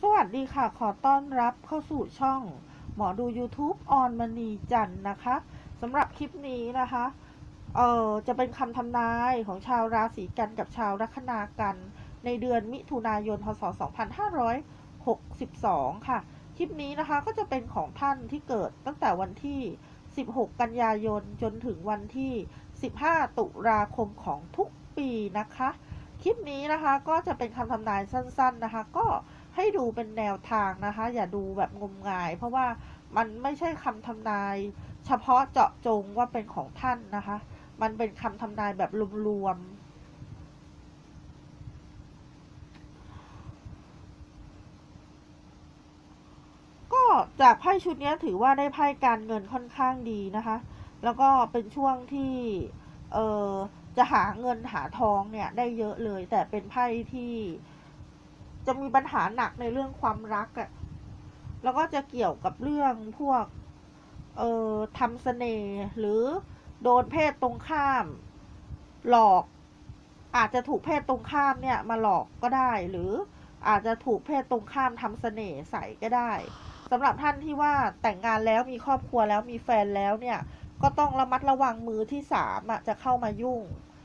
สวัสดีค่ะขอต้อนรับเข้าสู่ช่องหมอดู YouTube ออนมณีจันทร์นะคะสำหรับคลิปนี้นะคะจะเป็นคำทำนายของชาวราศีกันกับชาวลัคนากันในเดือนมิถุนายนพศ2562ค่ะคลิปนี้นะคะก็จะเป็นของท่านที่เกิดตั้งแต่วันที่16กันยายนจนถึงวันที่15ตุลาคมของทุกปีนะคะคลิปนี้นะคะก็จะเป็นคำทำนายสั้นๆนะคะก็ให้ดูเป็นแนวทางนะคะอย่าดูแบบงมงายเพราะว่ามันไม่ใช่คำทำนายเฉพาะเจาะจงว่าเป็นของท่านนะคะมันเป็นคำทำนายแบบรวมๆก็จากไพ่ชุดนี้ถือว่าได้ไพ่การเงินค่อนข้างดีนะคะแล้วก็เป็นช่วงที่เออจะหาเงินหาทองเนี่ยได้เยอะเลยแต่เป็นไพ่ที่จะมีปัญหาหนักในเรื่องความรักอะ แล้วก็จะเกี่ยวกับเรื่องพวกทำเสน่ห์หรือโดนเพศตรงข้ามหลอกอาจจะถูกเพศตรงข้ามเนี่ยมาหลอกก็ได้หรืออาจจะถูกเพศตรงข้ามทำเสน่ห์ใส่ก็ได้สำหรับท่านที่ว่าแต่งงานแล้วมีครอบครัวแล้วมีแฟนแล้วเนี่ยก็ต้องระมัดระวังมือที่สามจะเข้ามายุ่ง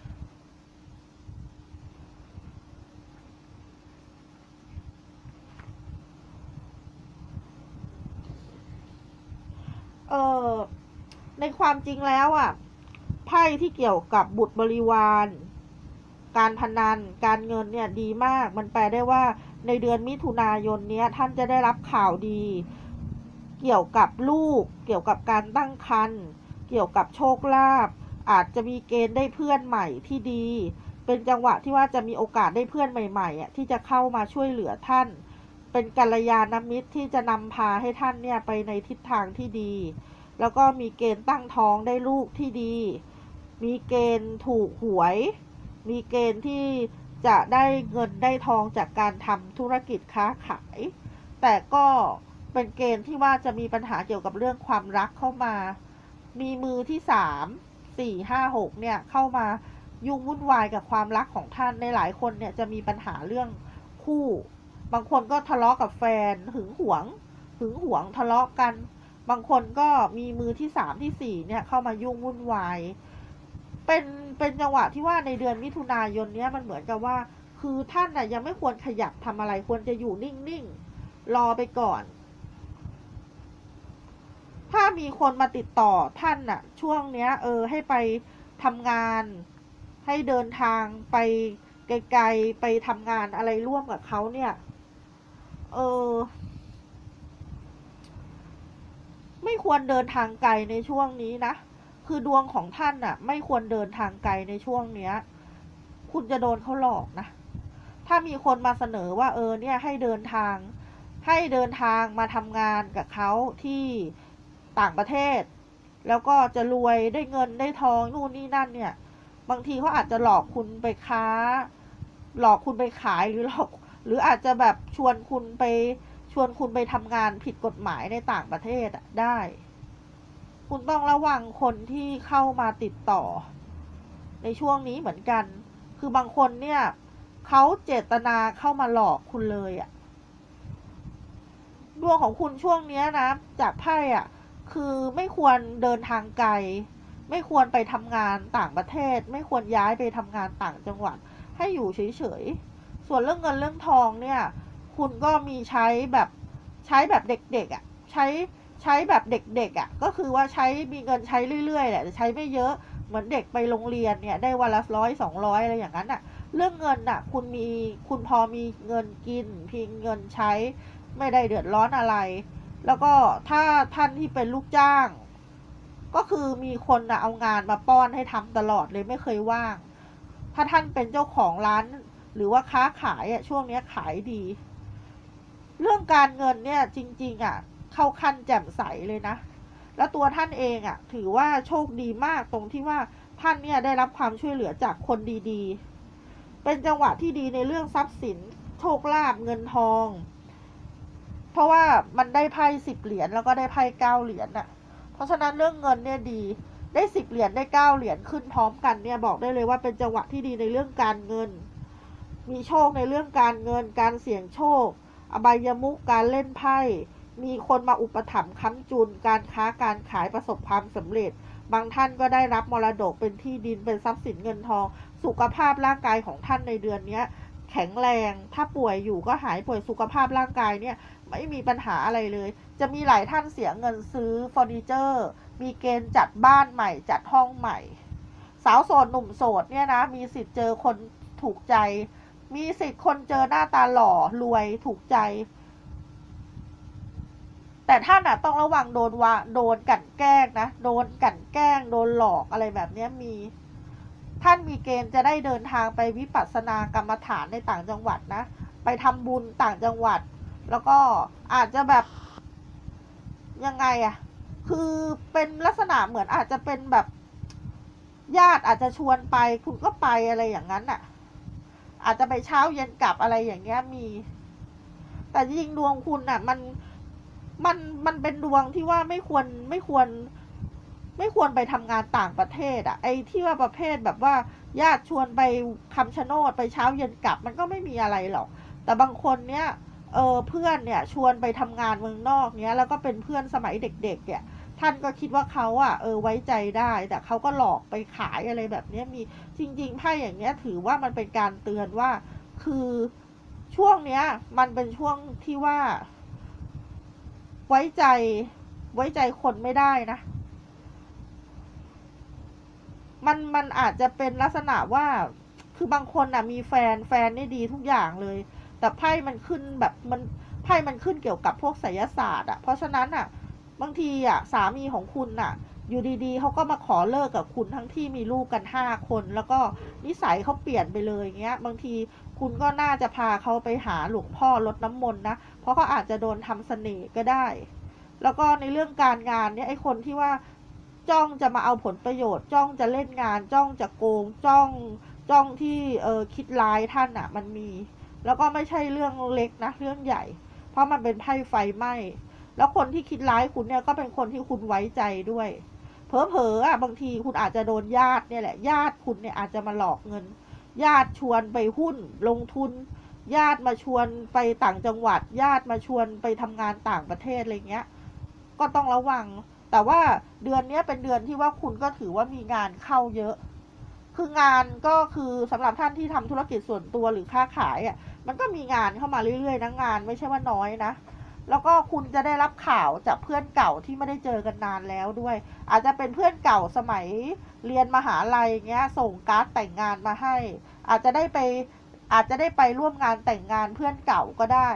เออในความจริงแล้วไพ่ที่เกี่ยวกับบุตรบริวารการพนันการเงินเนี่ยดีมากมันแปลได้ว่าในเดือนมิถุนายนเนี้ยท่านจะได้รับข่าวดีเกี่ยวกับลูกเกี่ยวกับการตั้งครรภ์เกี่ยวกับโชคลาภอาจจะมีเกณฑ์ได้เพื่อนใหม่ที่ดีเป็นจังหวะที่ว่าจะมีโอกาสได้เพื่อนใหม่ๆที่จะเข้ามาช่วยเหลือท่านเป็นกัลยาณมิตรที่จะนำพาให้ท่านเนี่ยไปในทิศทางที่ดีแล้วก็มีเกณฑ์ตั้งท้องได้ลูกที่ดีมีเกณฑ์ถูกหวยมีเกณฑ์ที่จะได้เงินได้ทองจากการทำธุรกิจค้าขายแต่ก็เป็นเกณฑ์ที่ว่าจะมีปัญหาเกี่ยวกับเรื่องความรักเข้ามามีมือที่3 4 5 6เนี่ยเข้ามายุ่งวุ่นวายกับความรักของท่านในหลายคนเนี่ยจะมีปัญหาเรื่องคู่บางคนก็ทะเลาะกับแฟนหึงหวงทะเลาะกันบางคนก็มีมือที่3ที่4เนี่ยเข้ามายุ่งวุ่นวายเป็นเป็นจังหวะที่ว่าในเดือนมิถุนายนเนี้ยมันเหมือนกับว่าคือท่านยังไม่ควรขยับทำอะไรควรจะอยู่นิ่งๆรอไปก่อนถ้ามีคนมาติดต่อท่านช่วงเนี้ยให้ไปทำงานให้เดินทางไปไกลๆไปทำงานอะไรร่วมกับเขาเนี่ยเออไม่ควรเดินทางไกลในช่วงนี้นะคือดวงของท่านไม่ควรเดินทางไกลในช่วงเนี้ยคุณจะโดนเขาหลอกนะถ้ามีคนมาเสนอว่าเนี่ยให้เดินทางมาทำงานกับเขาที่ต่างประเทศแล้วก็จะรวยได้เงินได้ทองนู่นนี่นั่นเนี่ยบางทีเขาอาจจะหลอกคุณไปค้าหลอกคุณไปขายหรืออาจจะแบบชวนคุณไปทำงานผิดกฎหมายในต่างประเทศได้คุณต้องระวังคนที่เข้ามาติดต่อในช่วงนี้เหมือนกันคือบางคนเนี่ยเขาเจตนาเข้ามาหลอกคุณเลยดวงของคุณช่วงนี้นะจากไพ่คือไม่ควรเดินทางไกลไม่ควรไปทำงานต่างประเทศไม่ควรย้ายไปทำงานต่างจังหวัดให้อยู่เฉยๆส่วนเรื่องเงินเรื่องทองเนี่ยคุณก็มีใช้แบบเด็กๆใช้แบบเด็กๆก็คือว่ามีเงินใช้เรื่อยๆแหละแต่ใช้ไม่เยอะเหมือนเด็กไปโรงเรียนเนี่ยได้วันละ100 200อะไรอย่างนั้นเรื่องเงินคุณพอมีเงินกินพิงเงินใช้ไม่ได้เดือดร้อนอะไรแล้วก็ถ้าท่านที่เป็นลูกจ้างก็คือมีคนเอางานมาป้อนให้ทำตลอดเลยไม่เคยว่างถ้าท่านเป็นเจ้าของร้านหรือว่าค้าขายช่วงนี้ขายดีเรื่องการเงินเนี่ยจริงๆเข้าขั้นแจ่มใสเลยนะแล้วตัวท่านเองถือว่าโชคดีมากตรงที่ว่าท่านเนี่ยได้รับความช่วยเหลือจากคนดีๆเป็นจังหวะที่ดีในเรื่องทรัพย์สินโชคลาภเงินทองเพราะว่ามันได้ไพ่10 เหรียญแล้วก็ได้ไพ่9 เหรียญเพราะฉะนั้นเรื่องเงินเนี่ยดีได้10 เหรียญได้9 เหรียญขึ้นพร้อมกันเนี่ยบอกได้เลยว่าเป็นจังหวะที่ดีในเรื่องการเงินมีโชคในเรื่องการเงินการเสี่ยงโชคอบายมุขการเล่นไพ่มีคนมาอุปถัมภ์ค้ำจุนการค้าการขายประสบความสำเร็จบางท่านก็ได้รับมรดกเป็นที่ดินเป็นทรัพย์สินเงินทองสุขภาพร่างกายของท่านในเดือนนี้แข็งแรงถ้าป่วยอยู่ก็หายป่วยสุขภาพร่างกายเนี่ยไม่มีปัญหาอะไรเลยจะมีหลายท่านเสียเงินซื้อเฟอร์นิเจอร์มีเกณฑ์จัดบ้านใหม่จัดห้องใหม่สาวโสดหนุ่มโสดเนี่ยนะมีสิทธิ์เจอคนถูกใจมีสิทธิ์คนเจอหน้าตาหล่อรวยถูกใจแต่ท่านต้องระวังโดนกลั่นแกล้งนะโดนกลั่นแกล้งโดนหลอกอะไรแบบนี้มีท่านมีเกณฑ์จะได้เดินทางไปวิปัสสนากรรมฐานในต่างจังหวัดนะไปทำบุญต่างจังหวัดแล้วก็อาจจะแบบยังไงคือเป็นลักษณะเหมือนอาจจะเป็นแบบญาติอาจจะชวนไปคุณก็ไปอะไรอย่างนั้นอาจจะไปเช้าเย็นกลับอะไรอย่างเงี้ยมีแต่จริงดวงคุณมันเป็นดวงที่ว่าไม่ควรไปทำงานต่างประเทศไอ้ที่ว่าประเภทแบบว่าญาติชวนไปคำชะโนดไปเช้าเย็นกลับมันก็ไม่มีอะไรหรอกแต่บางคนเนี้ยเพื่อนเนี่ยชวนไปทำงานเมืองนอกเนี้ยแล้วก็เป็นเพื่อนสมัยเด็กๆเนี่ยท่านก็คิดว่าเขาไว้ใจได้แต่เขาก็หลอกไปขายอะไรแบบนี้มีจริงๆไพ่อย่างเนี้ยถือว่ามันเป็นการเตือนว่าคือช่วงเนี้ยมันเป็นช่วงที่ว่าไว้ใจคนไม่ได้นะมันอาจจะเป็นลักษณะว่าคือบางคนมีแฟนนี่ดีทุกอย่างเลยแต่ไพ่มันขึ้นแบบไพ่มันขึ้นเกี่ยวกับพวกไสยศาสตร์เพราะฉะนั้นบางทีสามีของคุณอยู่ดีๆเขาก็มาขอเลิกกับคุณทั้งที่มีลูกกัน5 คนแล้วก็นิสัยเขาเปลี่ยนไปเลยเงี้ยบางทีคุณก็น่าจะพาเขาไปหาหลวงพ่อรดน้ำมนต์นะเพราะเขาอาจจะโดนทำเสน่ห์ก็ได้แล้วก็ในเรื่องการงานเนี่ยไอ้คนที่ว่าจ้องจะมาเอาผลประโยชน์จ้องจะเล่นงานจ้องจะโกงจ้องที่คิดร้ายท่านมันมีแล้วก็ไม่ใช่เรื่องเล็กนะเรื่องใหญ่เพราะมันเป็นไพ่ไฟไหม้แล้วคนที่คิดร้ายคุณเนี่ยก็เป็นคนที่คุณไว้ใจด้วยเผลอๆบางทีคุณอาจจะโดนญาติเนี่ยแหละญาติคุณเนี่ยอาจจะมาหลอกเงินญาติชวนไปหุ้นลงทุนญาติมาชวนไปต่างจังหวัดญาติมาชวนไปทำงานต่างประเทศอะไรเงี้ยก็ต้องระวังแต่ว่าเดือนนี้เป็นเดือนที่ว่าคุณก็ถือว่ามีงานเข้าเยอะคืองานก็คือสำหรับท่านที่ทำธุรกิจส่วนตัวหรือค้าขายมันก็มีงานเข้ามาเรื่อยๆนะงานไม่ใช่ว่าน้อยนะแล้วก็คุณจะได้รับข่าวจากเพื่อนเก่าที่ไม่ได้เจอกันนานแล้วด้วยอาจจะเป็นเพื่อนเก่าสมัยเรียนมหาลัยเงี้ยส่งการ์ดแต่งงานมาให้อาจจะได้ไปร่วมงานแต่งงานเพื่อนเก่าก็ได้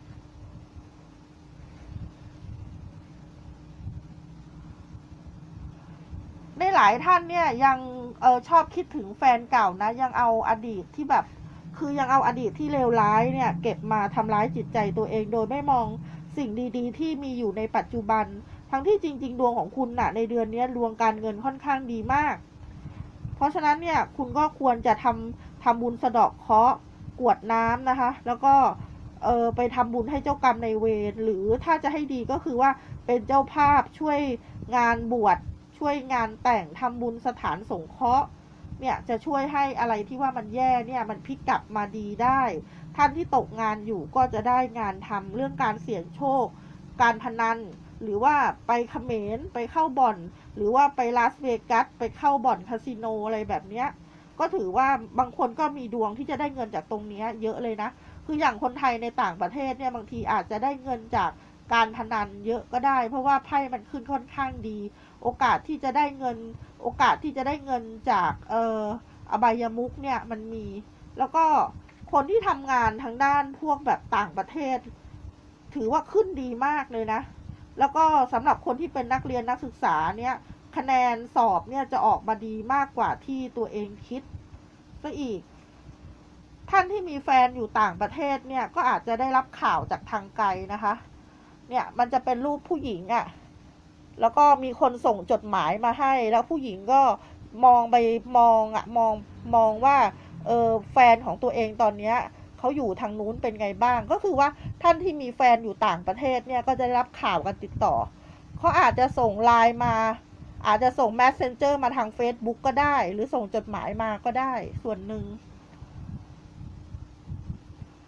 ในหลายท่านเนี่ยยังชอบคิดถึงแฟนเก่านะยังเอาอดีตที่แบบคือยังเอาอดีตที่เลวร้ายเนี่ยเก็บมาทำร้ายจิตใจตัวเองโดยไม่มองสิ่งดีๆที่มีอยู่ในปัจจุบันทั้งที่จริงๆดวงของคุณในเดือนนี้ดวงการเงินค่อนข้างดีมากเพราะฉะนั้นเนี่ยคุณก็ควรจะทำบุญสะเดาะเคราะห์กรวดน้ำนะคะแล้วก็ไปทำบุญให้เจ้ากรรมในเวรหรือถ้าจะให้ดีก็คือว่าเป็นเจ้าภาพช่วยงานบวชช่วยงานแต่งทำบุญสถานสงเคราะห์เนี่ยจะช่วยให้อะไรที่ว่ามันแย่เนี่ยมันพลิกกลับมาดีได้ท่านที่ตกงานอยู่ก็จะได้งานทำเรื่องการเสี่ยงโชคการพนันหรือว่าไปเขมรไปเข้าบ่อนหรือว่าไปลาสเวกัสไปเข้าบ่อนคาสิโนอะไรแบบเนี้ยก็ถือว่าบางคนก็มีดวงที่จะได้เงินจากตรงนี้เยอะเลยนะคืออย่างคนไทยในต่างประเทศเนี่ยบางทีอาจจะได้เงินจากการพนันเยอะก็ได้เพราะว่าไพ่มันขึ้นค่อนข้างดีโอกาสที่จะได้เงินจากอบายมุขเนี่ยมันมีแล้วก็คนที่ทำงานทางด้านพวกแบบต่างประเทศถือว่าขึ้นดีมากเลยนะแล้วก็สำหรับคนที่เป็นนักเรียนนักศึกษาเนี่ยคะแนนสอบเนี่ยจะออกมาดีมากกว่าที่ตัวเองคิดซะอีกท่านที่มีแฟนอยู่ต่างประเทศเนี่ยก็อาจจะได้รับข่าวจากทางไกลนะคะเนี่ยมันจะเป็นรูปผู้หญิงแล้วก็มีคนส่งจดหมายมาให้แล้วผู้หญิงก็มองไปมองว่าแฟนของตัวเองตอนนี้เขาอยู่ทางนู้นเป็นไงบ้างก็คือว่าท่านที่มีแฟนอยู่ต่างประเทศเนี่ยก็จะได้รับข่าวกันติดต่อเขาอาจจะส่งไลน์มาอาจจะส่ง Messenger มาทาง Facebook ก็ได้หรือส่งจดหมายมาก็ได้ส่วนหนึ่ง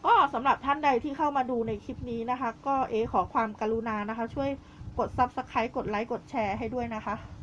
ก็สำหรับท่านใดที่เข้ามาดูในคลิปนี้นะคะ ก็ขอความกรุณานะคะ ช่วยกด Subscribe กดไลค์กดแชร์ให้ด้วยนะคะ